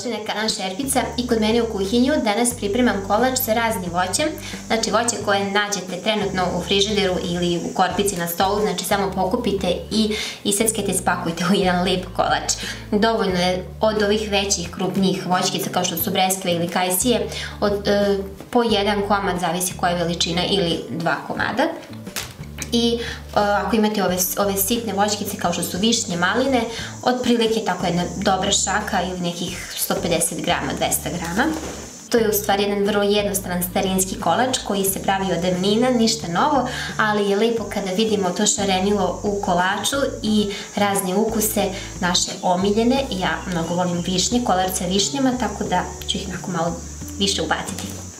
dobrodošli na kanal Šerpica i kod mene u kuhinju. Danas pripremam kolač sa raznim voćem, znači voće koje nađete trenutno u frižideru ili u korpici na stolu, znači samo pokupite i iseckajte, spakujte u jedan lep kolač. Dovoljno je od ovih većih, krupnijih voćkica kao što su breskve ili kajsije, po jedan komad, zavisi koja je veličina, ili 2 komada. I ako imate ove sitne voćkice kao što su višnje, maline, otprilike tako jedna dobra šaka ili nekih 150 grama, 200 grama. To je u stvari jedan vrlo jednostavan starinski kolač koji se pravi od davnina, ništa novo, ali je lepo kada vidimo to šarenilo u kolaču i razne ukuse naše omiljene. Ja mnogo volim višnje, kolač sa višnjama, tako da ću ih onako malo više ubaciti.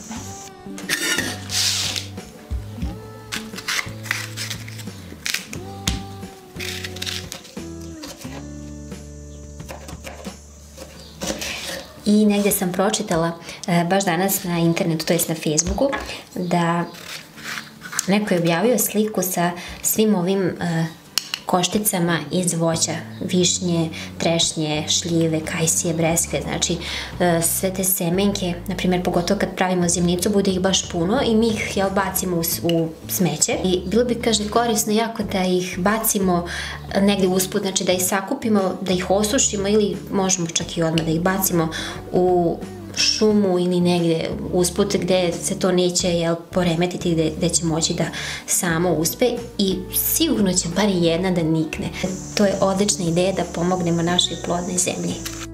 I negdje sam pročitala baš danas na internetu, to jest na Facebooku, da neko je objavio sliku sa svim ovim košticama iz voća, višnje, trešnje, šljive, kajsije, breskve, znači sve te semenke, na primjer pogotovo kad pravimo zimnicu, bude ih baš puno i mi ih bacimo u smeće i bilo bi, kaže, korisno jako da ih bacimo negdje usput, znači da ih sakupimo, da ih osušimo ili možemo čak i odmah da ih bacimo u šumu ili negdje usput gdje se to neće poremetiti, gdje će moći da samo uspe i sigurno će bar jedna da nikne. To je odlična ideja da pomognemo našoj plodnoj zemlji.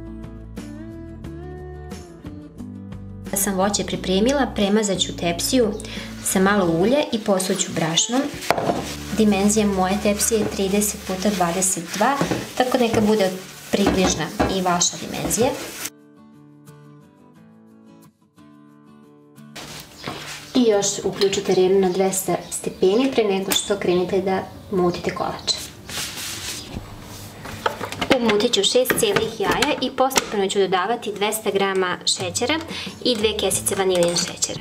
Da sam voće pripremila, premazat ću tepsiju sa malo ulja i posuću brašnom. Dimenzija moje tepsije je 30 x 22, tako neka bude približna i vaša dimenzija. I još uključite renu na 200 stepeni pre nego što krenete da mutite kolač. Umutit ću 6 cijelih jaja i postepeno ću dodavati 200 grama šećera i 2 kesice vanilijin šećera.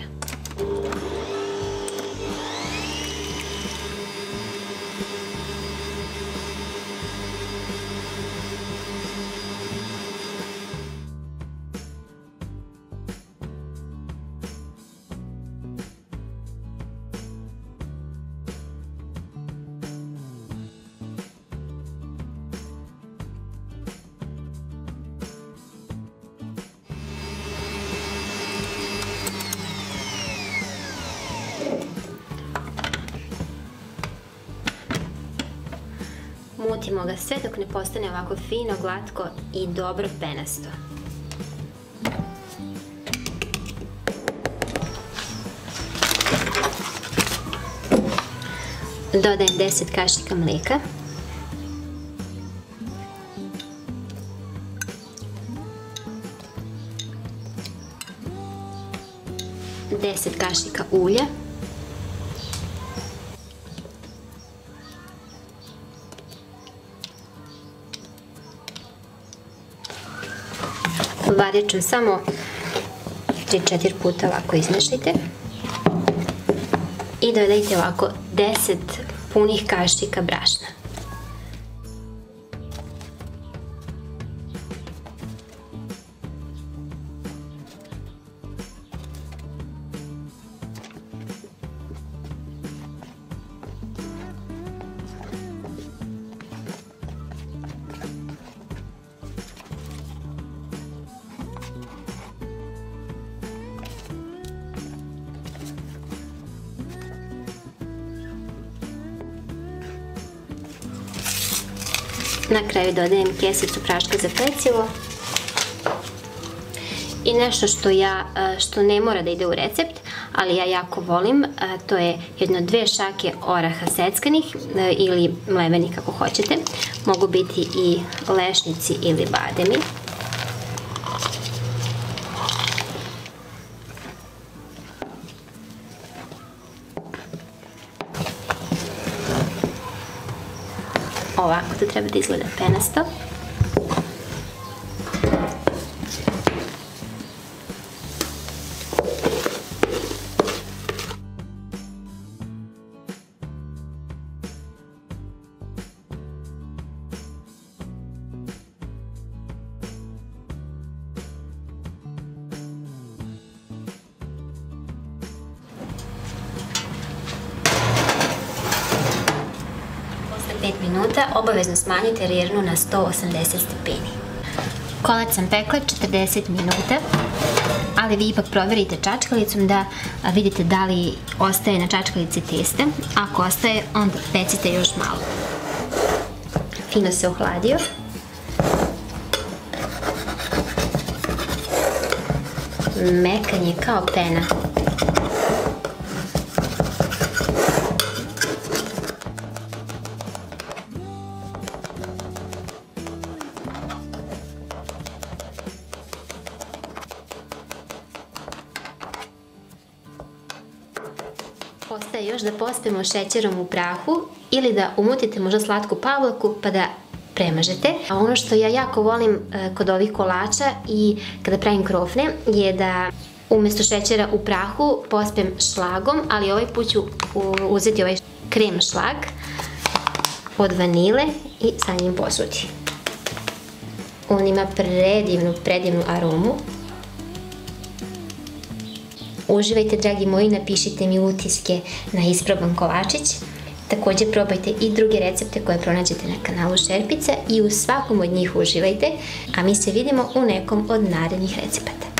Mutimo ga sve dok ne postane ovako fino, glatko i dobro penasto. Dodajem 10 kašika mlijeka. Deset kašika ulja. Varičem samo 3-4 puta ovako izmešajte i dodajte ovako 10 punih kašika brašna. Na kraju dodajem kesicu praška za pecivo i nešto što ne mora da ide u recept, ali ja jako volim, to je 1-2 šake oraha seckanih ili mleveni kako hoćete, mogu biti i lešnici ili bademi. Ovako to treba da izgleda penasto. minuta, obavezno smanjite rernu na 180 stepeni. Kolač sam pekla 40 minuta, ali vi ipak proverite čačkalicom da vidite da li ostaje na čačkalici testa. Ako ostaje, onda pecite još malo. Fino se ohladio. Mekan je kao pena. Ostaje još da pospemo šećerom u prahu ili da umutite možda slatku pavlaku pa da premažete. A ono što ja jako volim kod ovih kolača i kada pravim krofne je da umjesto šećera u prahu pospem šlagom, ali ovaj put ću uzeti ovaj krem šlag od vanile i sa njim posuti. On ima predivnu aromu. Uživajte, dragi moji, napišite mi utiske na isproban kolačić. Također probajte i druge recepte koje pronađete na kanalu Šerpica i u svakom od njih uživajte, a mi se vidimo u nekom od narednih recepata.